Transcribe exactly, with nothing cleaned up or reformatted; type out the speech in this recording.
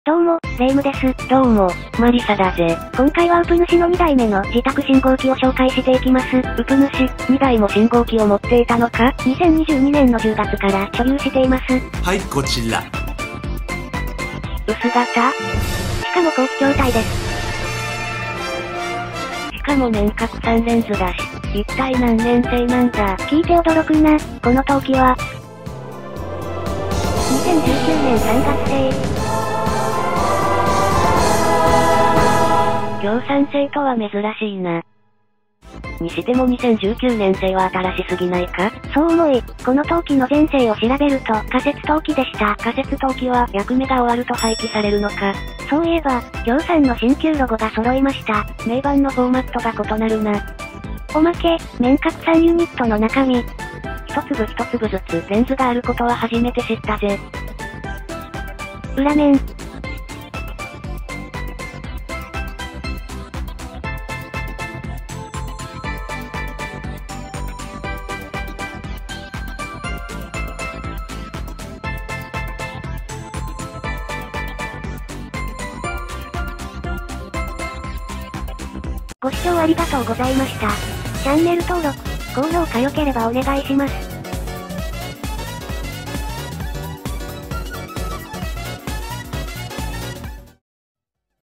どうも、レイムです。 どうも、マリサだぜ。 今回はウプ主のにだいめの自宅信号機を紹介していきます。 ウプ主、にだいも信号機を持っていたのか？ にせんにじゅうにねんのじゅうがつから所有しています。 はい、こちら。 薄型？ しかも後期筐体です。 しかも年角さんレンズだし、一体何年製なんだ？ 聞いて驚くな、この陶器は。にせんじゅうきゅうねんさんがつ製。 量産製とは珍しいな。にしてもにせんじゅうきゅうねん製は新しすぎないか？ そう思い、この陶器の前世を調べると仮設陶器でした。 仮設陶器は役目が終わると廃棄されるのか？ そういえば、量産の新旧ロゴが揃いました。 名板のフォーマットが異なるな。 おまけ、面角さんユニットの中身。 一粒一粒ずつレンズがあることは初めて知ったぜ。 裏面。ご視聴ありがとうございました。チャンネル登録、高評価良ければお願いします。